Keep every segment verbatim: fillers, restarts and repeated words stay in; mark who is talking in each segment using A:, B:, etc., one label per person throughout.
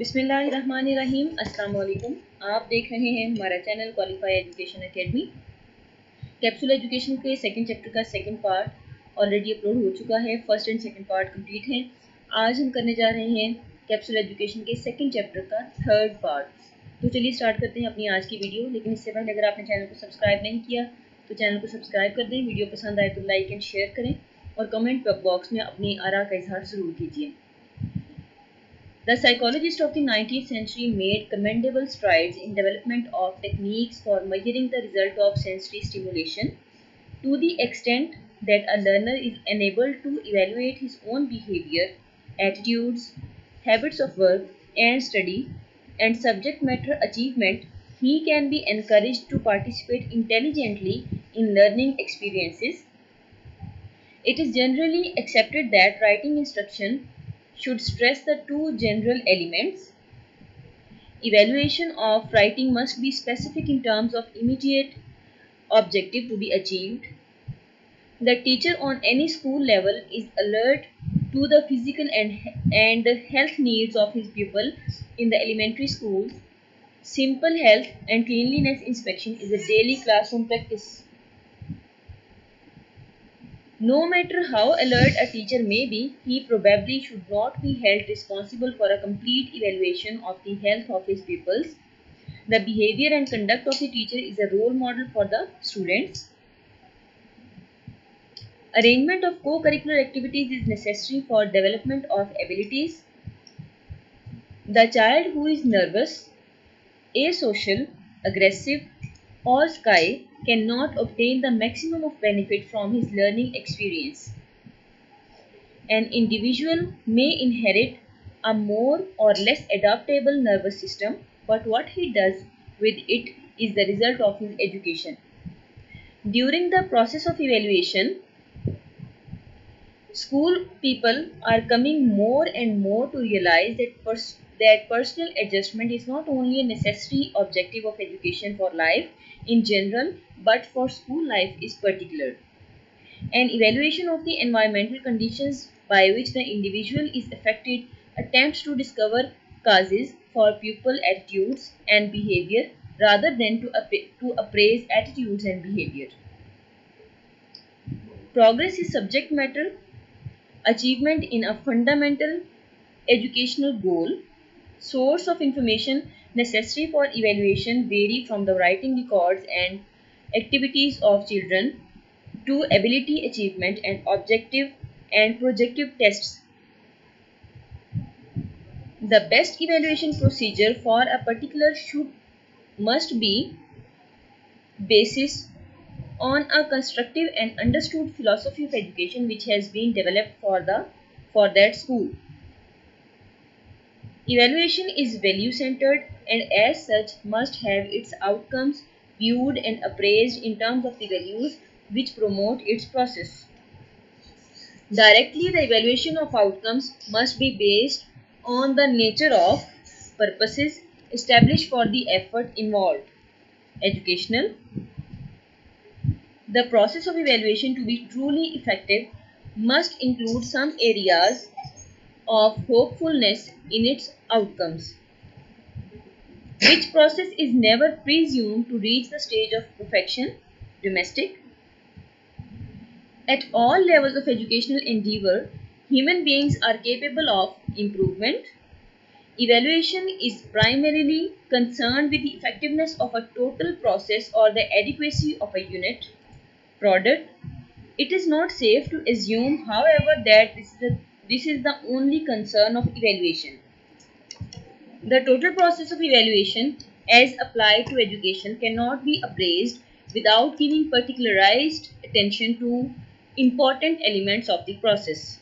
A: बिस्मिल्लाहिर्रहमानिर्रहीम। अस्सलाम वालेकुम। आप देख रहे हैं हमारा channel qualify education academy. Capsule education के सेकंड चैप्टर का सेकंड पार्ट ऑलरेडी अपलोड हो चुका है। First and second part complete है। आज हम करने जा रहे हैं कैप्सूल एजुकेशन के सेकंड चैप्टर का थर्ड पार्ट। तो चलिए स्टार्ट करते हैं अपनी आज की वीडियो। लेकिन इससे पहले अगर आपने चैनल को सब्सक्राइब नहीं किया तो चैनल को सब्सक्राइब कर दें। वीडियो पसंद आए तो लाइक एंड शेयर करें और कमेंट बॉक्स में अपनी आरा का इजहार ज़रूर कीजिए। The psychologists of the nineteenth century made commendable strides in development of techniques for measuring the result of sensory stimulation to the extent that a learner is enabled to evaluate his own behavior, attitudes, habits of work and study, and subject matter achievement. He can be encouraged to participate intelligently in learning experiences. It is generally accepted that writing instruction should stress the two general elements. Evaluation of writing must be specific in terms of immediate objective to be achieved. The teacher on any school level is alert to the physical and, and health needs of his pupil. In the elementary schools, simple health and cleanliness inspection is a daily classroom practice. No matter how alert a teacher may be, he probably should not be held responsible for a complete evaluation of the health of his pupils. The behavior and conduct of the teacher is a role model for the students. Arrangement of co-curricular activities is necessary for development of abilities. The child who is nervous, asocial, aggressive, or shy cannot obtain the maximum of benefit from his learning experience. An individual may inherit a more or less adaptable nervous system, but what he does with it is the result of his education. During the process of evaluation, school people are coming more and more to realize that, pers that personal adjustment is not only a necessary objective of education for life in general, but for school life is particular. An evaluation of the environmental conditions by which the individual is affected attempts to discover causes for pupil attitudes and behavior rather than to, to appraise attitudes and behavior. Progress is subject matter achievement in a fundamental educational goal. Source of information necessary for evaluation vary from the writing records and activities of children to ability achievement and objective and projective tests. The best evaluation procedure for a particular should must be basis on a constructive and understood philosophy of education which has been developed for the for that school. Evaluation is value centered and as such must have its outcomes viewed and appraised in terms of the values which promote its process. Directly, the evaluation of outcomes must be based on the nature of purposes established for the effort involved. Educational. The process of evaluation to be truly effective must include some areas of hopefulness in its outcomes, which process is never presumed to reach the stage of perfection. Domestic. At all levels of educational endeavor, human beings are capable of improvement. Evaluation is primarily concerned with the effectiveness of a total process or the adequacy of a unit product. It is not safe to assume, however, that this is, the, this is the only concern of evaluation. The total process of evaluation as applied to education cannot be appraised without giving particularized attention to important elements of the process.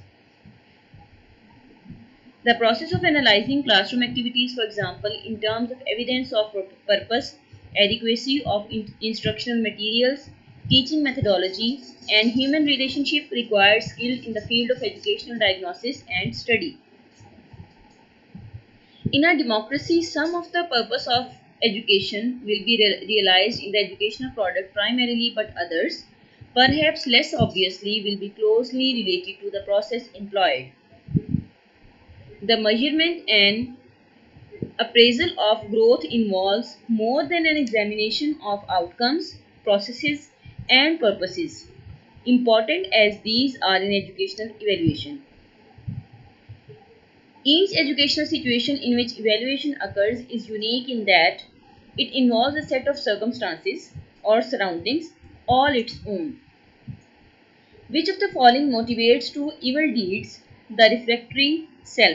A: The process of analyzing classroom activities, for example, in terms of evidence of purpose, adequacy of in instructional materials, teaching methodology, and human relationship requires skill in the field of educational diagnosis and study. In a democracy, some of the purpose of education will be re realized in the educational product primarily, but others, perhaps less obviously, will be closely related to the process employed. The measurement and Appraisal of growth involves more than an examination of outcomes, processes, and purposes, important as these are in educational evaluation. Each educational situation in which evaluation occurs is unique in that it involves a set of circumstances or surroundings all its own. Which of the following motivates to evil deeds the refractory self?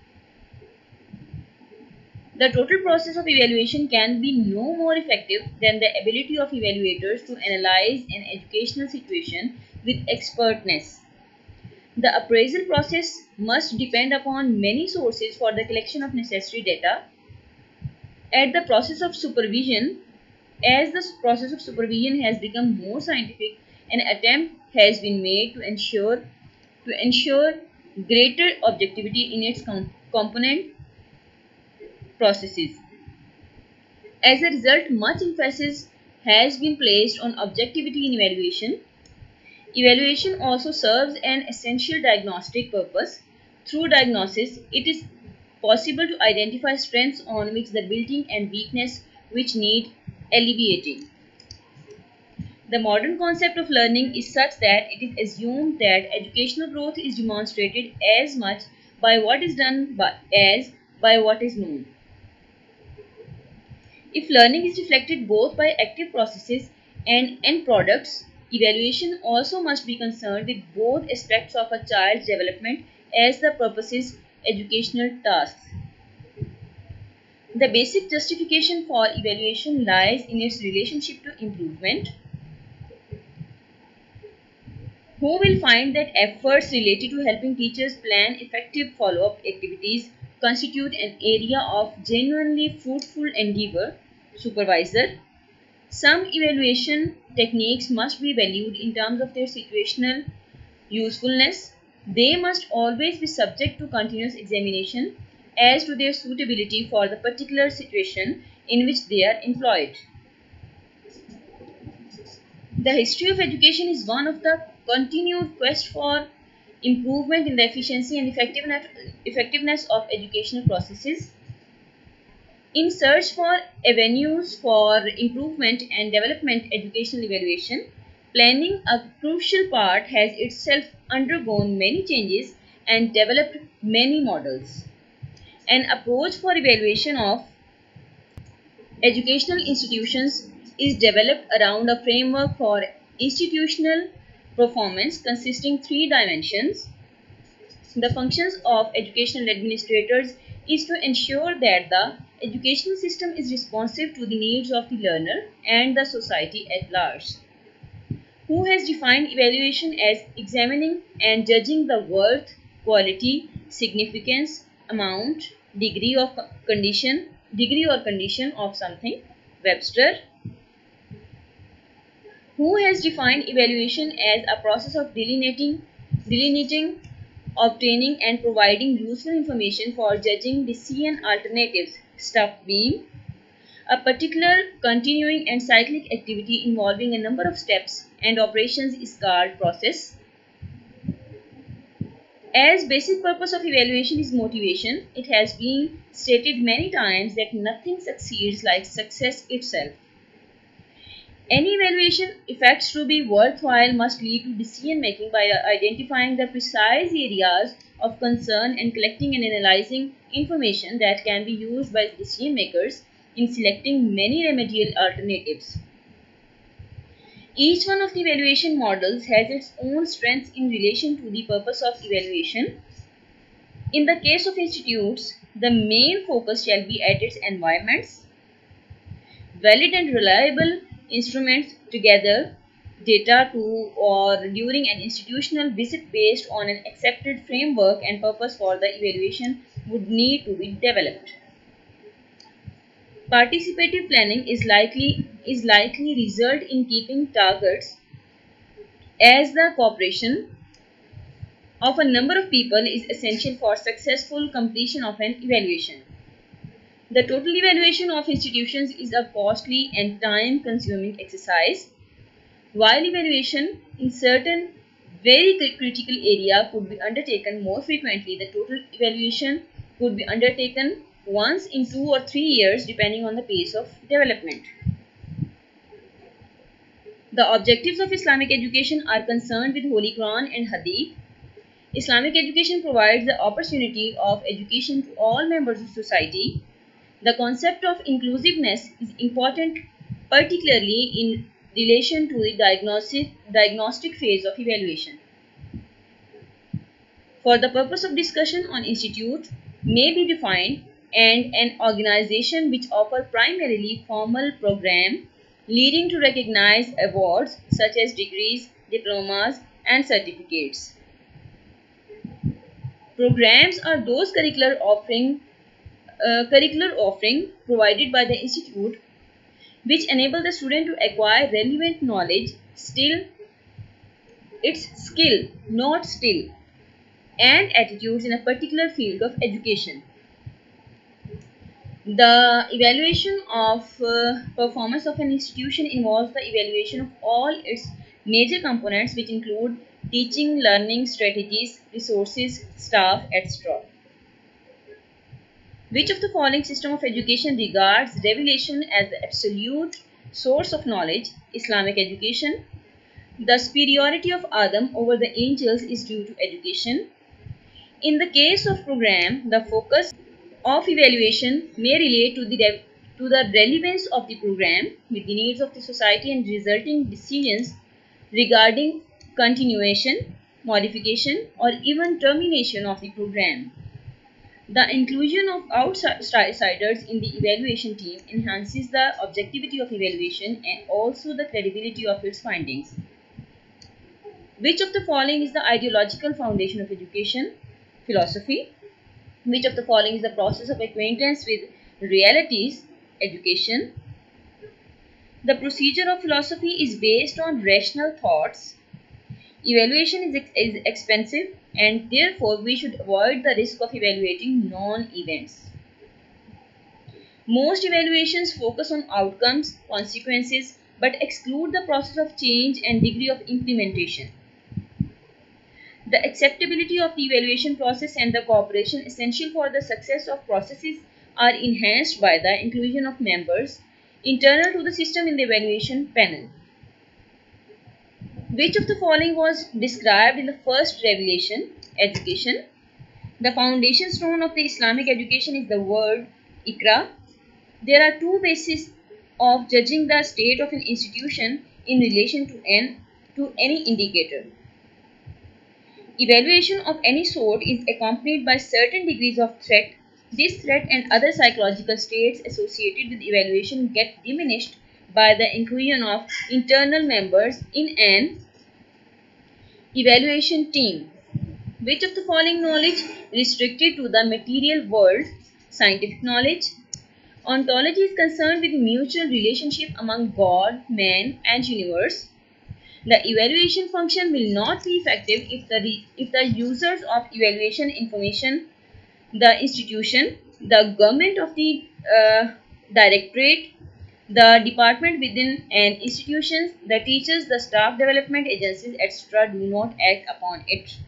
A: The total process of evaluation can be no more effective than the ability of evaluators to analyze an educational situation with expertness. The appraisal process must depend upon many sources for the collection of necessary data. At the process of supervision, as the process of supervision has become more scientific, an attempt has been made to ensure to ensure greater objectivity in its com component processes. As a result, much emphasis has been placed on objectivity in evaluation. Evaluation also serves an essential diagnostic purpose. Through diagnosis, it is possible to identify strengths on which the building and weakness which need alleviating. The modern concept of learning is such that it is assumed that educational growth is demonstrated as much by what is done by, as by what is known. If learning is reflected both by active processes and end products, evaluation also must be concerned with both aspects of a child's development as the purposes educational tasks. The basic justification for evaluation lies in its relationship to improvement. Who will find that efforts related to helping teachers plan effective follow-up activities constitute an area of genuinely fruitful endeavor? Supervisor. Some evaluation techniques must be valued in terms of their situational usefulness. They must always be subject to continuous examination as to their suitability for the particular situation in which they are employed. The history of education is one of the continued quest for improvement in the efficiency and effectiveness of educational processes. In search for avenues for improvement and development educational evaluation, planning, a crucial part, has itself undergone many changes and developed many models. An approach for evaluation of educational institutions is developed around a framework for institutional performance consisting three dimensions. The functions of educational administrators is to ensure that the educational system is responsive to the needs of the learner and the society at large. Who has defined evaluation as examining and judging the worth, quality, significance, amount, degree of condition, degree or condition of something? Webster. Who has defined evaluation as a process of delineating, delineating, obtaining and providing useful information for judging decision alternatives? Stuff Beam. A particular continuing and cyclic activity involving a number of steps and operations is called process. As basic purpose of evaluation is motivation, it has been stated many times that nothing succeeds like success itself. Any evaluation effects to be worthwhile must lead to decision making by identifying the precise areas of concern and collecting and analyzing information that can be used by decision makers in selecting many remedial alternatives. Each one of the evaluation models has its own strengths in relation to the purpose of evaluation. In the case of institutes, the main focus shall be at its environments. Valid and reliable instruments together data to or during an institutional visit based on an accepted framework and purpose for the evaluation would need to be developed. Participative planning is likely is likely result in keeping targets as the cooperation of a number of people is essential for successful completion of an evaluation. The total evaluation of institutions is a costly and time-consuming exercise. While evaluation in certain very critical area could be undertaken more frequently, the total evaluation could be undertaken once in two or three years depending on the pace of development. The objectives of Islamic education are concerned with Holy Quran and Hadith. Islamic education provides the opportunity of education to all members of society. The concept of inclusiveness is important, particularly in relation to the diagnostic, diagnostic phase of evaluation. For the purpose of discussion, on institute may be defined and an organization which offer primarily formal program leading to recognized awards such as degrees, diplomas and certificates. Programs are those curricular offering, uh, curricular offering provided by the institute which enable the student to acquire relevant knowledge, still, its skill, not still, and attitudes in a particular field of education. The evaluation of uh, performance of an institution involves the evaluation of all its major components, which include teaching, learning, strategies, resources, staff, et cetera. Which of the following system of education regards revelation as the absolute source of knowledge? Islamic education. The superiority of Adam over the angels is due to education. In the case of program, the focus of evaluation may relate to the, to the relevance of the program with the needs of the society and resulting decisions regarding continuation, modification, or even termination of the program. The inclusion of outsiders in the evaluation team enhances the objectivity of evaluation and also the credibility of its findings. Which of the following is the ideological foundation of education? Philosophy. Which of the following is the process of acquaintance with realities? Education. The procedure of philosophy is based on rational thoughts. Evaluation is, ex is expensive and therefore we should avoid the risk of evaluating non-events. Most evaluations focus on outcomes, consequences, but exclude the process of change and degree of implementation. The acceptability of the evaluation process and the cooperation essential for the success of processes are enhanced by the inclusion of members internal to the system in the evaluation panel. Which of the following was described in the first revelation? Education. The foundation stone of the Islamic education is the word Iqra. There are two bases of judging the state of an institution in relation to an to any indicator. Evaluation of any sort is accompanied by certain degrees of threat. This threat and other psychological states associated with evaluation get diminished by the inclusion of internal members in an evaluation team. Which of the following knowledge restricted to the material world? Scientific knowledge. Ontology is concerned with mutual relationship among God, man and universe. The evaluation function will not be effective if the, if the users of evaluation information, the institution, the government of the uh, directorate, the department within an institution, the teachers, the staff development agencies, et cetera do not act upon it.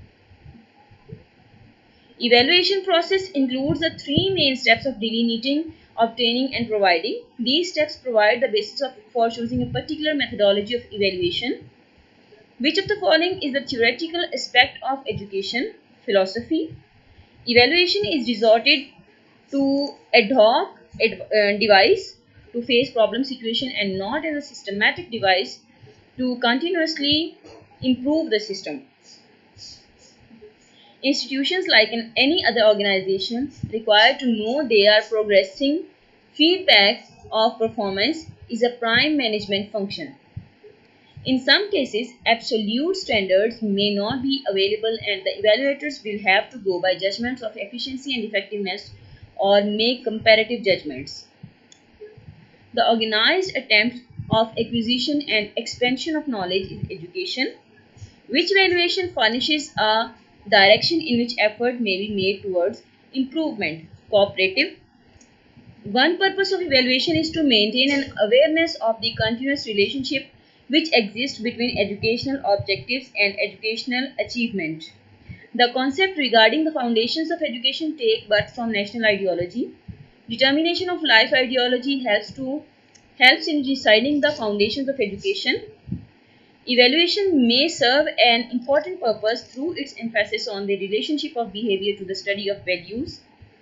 A: Evaluation process includes the three main steps of delineating, obtaining and providing. These steps provide the basis of, for choosing a particular methodology of evaluation. Which of the following is the theoretical aspect of education? Philosophy. Evaluation is resorted to ad hoc ad, uh, device to face problem situation and not as a systematic device to continuously improve the system. Institutions, like in any other organization, require to know they are progressing. Feedback of performance is a prime management function. In some cases, absolute standards may not be available and the evaluators will have to go by judgments of efficiency and effectiveness or make comparative judgments. The organized attempt of acquisition and expansion of knowledge is education. Which evaluation furnishes a direction in which effort may be made towards improvement? Cooperative. One purpose of evaluation is to maintain an awareness of the continuous relationship which exists between educational objectives and educational achievement. The concept regarding the foundations of education take birth from national ideology. Determination of life ideology helps to helps in deciding the foundations of education. Evaluation may serve an important purpose through its emphasis on the relationship of behavior to the study of values.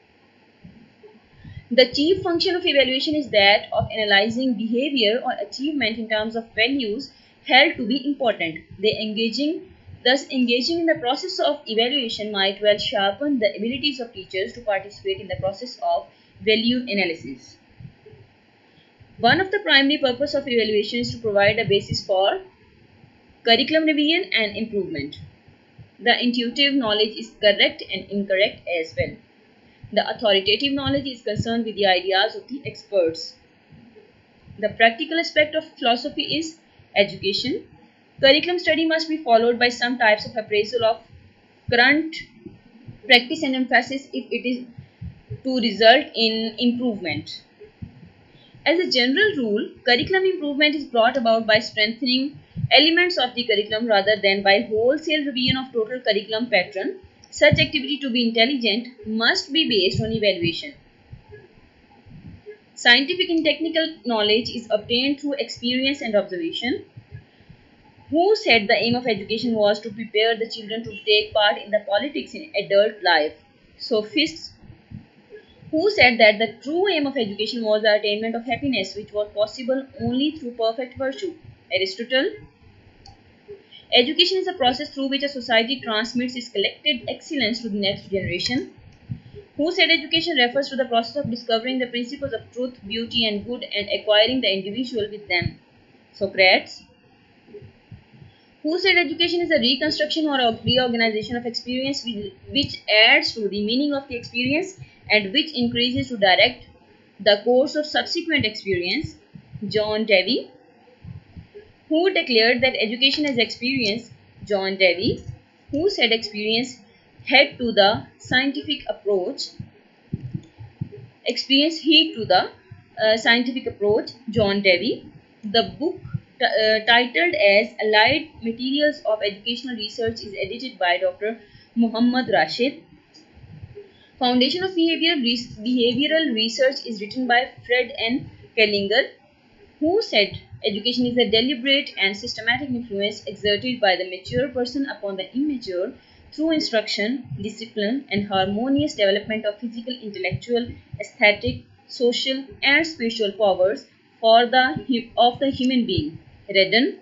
A: The chief function of evaluation is that of analyzing behavior or achievement in terms of values held to be important. They engaging, thus engaging in the process of evaluation might well sharpen the abilities of teachers to participate in the process of value analysis. One of the primary purposes of evaluation is to provide a basis for curriculum revision and improvement. The intuitive knowledge is correct and incorrect as well. The authoritative knowledge is concerned with the ideas of the experts. The practical aspect of philosophy is education. Curriculum study must be followed by some types of appraisal of current practice and emphasis if it is to result in improvement. As a general rule, curriculum improvement is brought about by strengthening elements of the curriculum rather than by wholesale revision of total curriculum pattern. Such activity, to be intelligent, must be based on evaluation. Scientific and technical knowledge is obtained through experience and observation. Who said the aim of education was to prepare the children to take part in the politics in adult life? Sophists. Who said that the true aim of education was the attainment of happiness, which was possible only through perfect virtue? Aristotle. Education is a process through which a society transmits its collected excellence to the next generation. Who said education refers to the process of discovering the principles of truth, beauty, and good and acquiring the individual with them? Socrates. Who said education is a reconstruction or a reorganization of experience which adds to the meaning of the experience and which increases to direct the course of subsequent experience? John Dewey. Who declared that education as experience? John Dewey. Who said experience head to the scientific approach? Experience heed to the uh, scientific approach? John Dewey. The book uh, titled as Allied Materials of Educational Research is edited by Doctor Muhammad Rashid. Foundation of Behavior, Behavioral Research is written by Fred N. Kellinger. Who said education is a deliberate and systematic influence exerted by the mature person upon the immature through instruction, discipline, and harmonious development of physical, intellectual, aesthetic, social, and spiritual powers for the of the human being? Redden.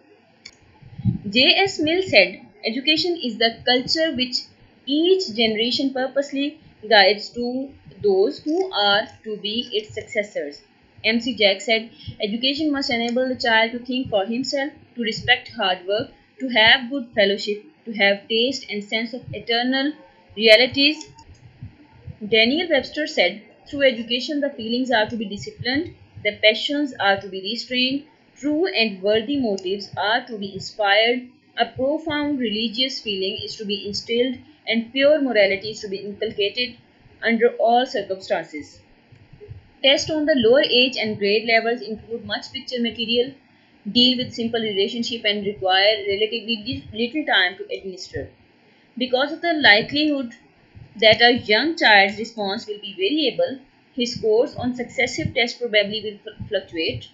A: J S Mill said, education is the culture which each generation purposely guides to those who are to be its successors. M C Jack said, education must enable the child to think for himself, to respect hard work, to have good fellowship, to have taste and sense of eternal realities. Daniel Webster said, through education the feelings are to be disciplined, the passions are to be restrained, true and worthy motives are to be inspired, a profound religious feeling is to be instilled, and pure morality is to be inculcated under all circumstances. Tests on the lower age and grade levels include much picture material, deal with simple relationship, and require relatively little time to administer. Because of the likelihood that a young child's response will be variable, his scores on successive tests probably will fluctuate.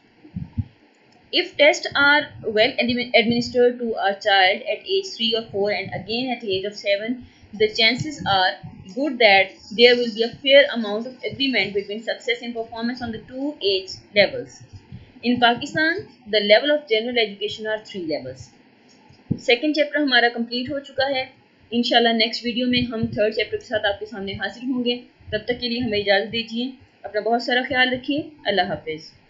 A: If tests are well administered to a child at age three or four and again at the age of seven, the chances are good that there will be a fair amount of agreement between success and performance on the two age levels. In Pakistan, the level of general education are three levels. Second chapter हमारा complete हो चुका है. इंशाल्लाह next video में हम third chapter के साथ आपके सामने हाजिर होंगे. तब तक के लिए हमें इजाज़त दीजिए. अपना बहुत सारा ख्याल रखिए. अल्लाह हाफिज़.